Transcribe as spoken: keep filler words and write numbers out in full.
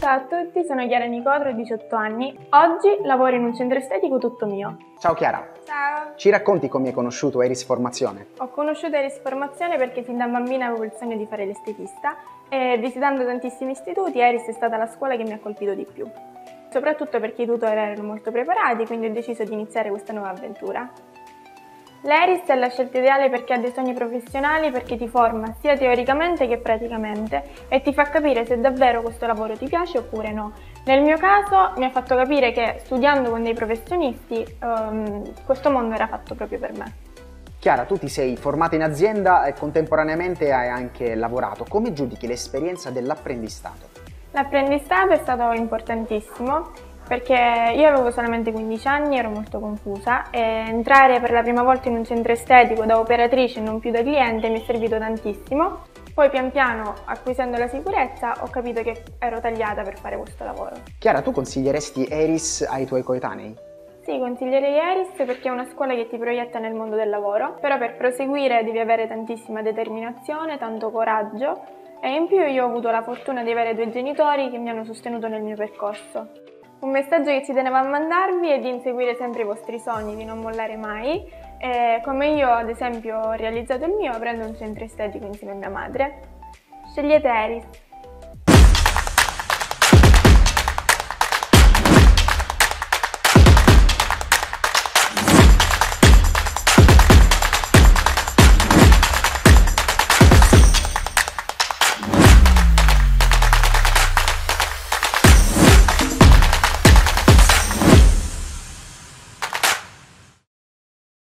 Ciao a tutti, sono Chiara Nicotro, ho diciotto anni. Oggi lavoro in un centro estetico tutto mio. Ciao Chiara. Ciao. Ci racconti come hai conosciuto Eris Formazione? Ho conosciuto Eris Formazione perché sin da bambina avevo il sogno di fare l'estetista e visitando tantissimi istituti Eris è stata la scuola che mi ha colpito di più. Soprattutto perché i tutor erano molto preparati, quindi ho deciso di iniziare questa nuova avventura. L'Eris è la scelta ideale per chi ha dei sogni professionali, perché ti forma sia teoricamente che praticamente e ti fa capire se davvero questo lavoro ti piace oppure no. Nel mio caso mi ha fatto capire che studiando con dei professionisti um, questo mondo era fatto proprio per me. Chiara, tu ti sei formata in azienda e contemporaneamente hai anche lavorato. Come giudichi l'esperienza dell'apprendistato? L'apprendistato è stato importantissimo perché io avevo solamente quindici anni, ero molto confusa e entrare per la prima volta in un centro estetico da operatrice e non più da cliente mi è servito tantissimo. Poi pian piano, acquisendo la sicurezza, ho capito che ero tagliata per fare questo lavoro. Chiara, tu consiglieresti Eris ai tuoi coetanei? Sì, consiglierei Eris perché è una scuola che ti proietta nel mondo del lavoro, però per proseguire devi avere tantissima determinazione, tanto coraggio e in più io ho avuto la fortuna di avere due genitori che mi hanno sostenuto nel mio percorso. Un messaggio che ci tenevo a mandarvi è di inseguire sempre i vostri sogni, di non mollare mai. E come io ad esempio ho realizzato il mio aprendo un centro estetico insieme a mia madre. Scegliete Eris!